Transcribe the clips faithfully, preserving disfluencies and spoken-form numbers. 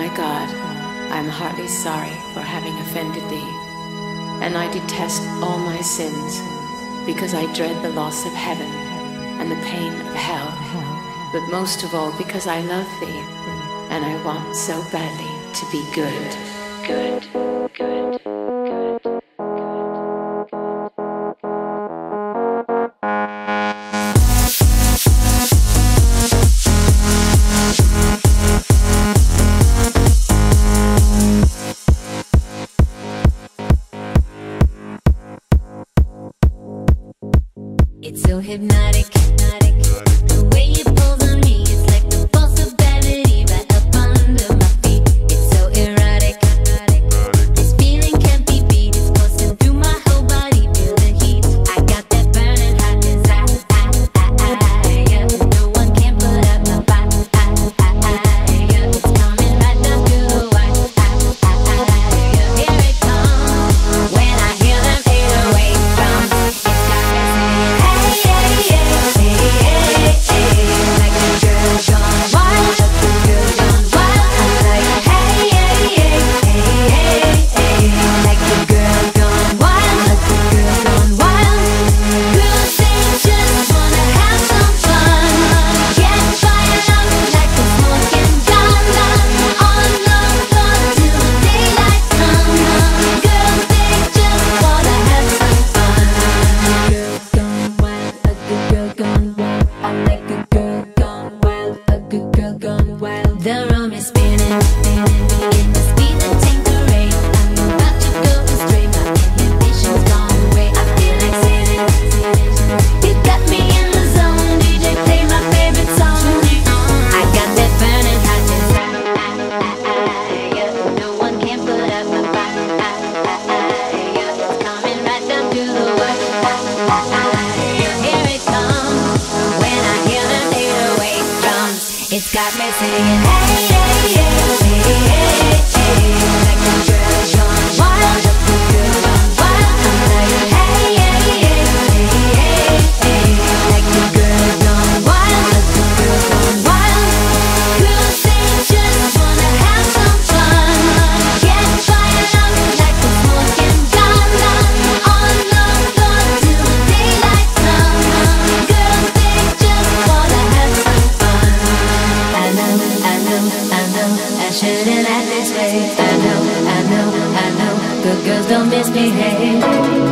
God, I am heartily sorry for having offended thee, and I detest all my sins, because I dread the loss of heaven and the pain of hell, but most of all because I love thee, and I want so badly to be good, good, good, good. It's so hypnotic, hypnotic. The way it pulls on me, it's like the pulse of gravity right up under my feet. It's so erotic, erotic. This feeling can't be beat. It's coursing through my whole body, feel the heat. I got that burning hot desire. Yeah. No one can put out my fire. Yeah. It's coming right down to the wire. Yeah. Here it comes. When I hear them eight oh eight drums, it's got me singing. The room is spinning, spinning in the speed that takes the rain. I'm about to go astray, my inhibitions gone away. I feel like sitting, sitting. You got me in the zone, D J play my favorite song. I got that burning hot desire. Yeah, no one can put out my fire. Yeah, it's coming right down to the wire. Here it comes. When I hear them eight oh eight drums, it's got me singing. Hey, hey, hey, hey, hey, hey. Like the girl gone wild, the girl gone wild. I'm like, hey, hey, hey, hey, hey, hey. Like the girl gone wild, the girl gone wild. Girls, they just wanna have some fun. Get fired up like the smoking gun. On the floor till the daylight comes. Girls, they just wanna have some fun. I know, I know, I know, I shouldn't act this way. I know, I know, I know, good girls don't misbehave,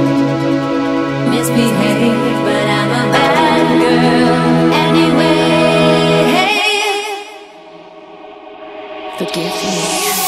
misbehave, but I'm a bad girl anyway. Forgive me.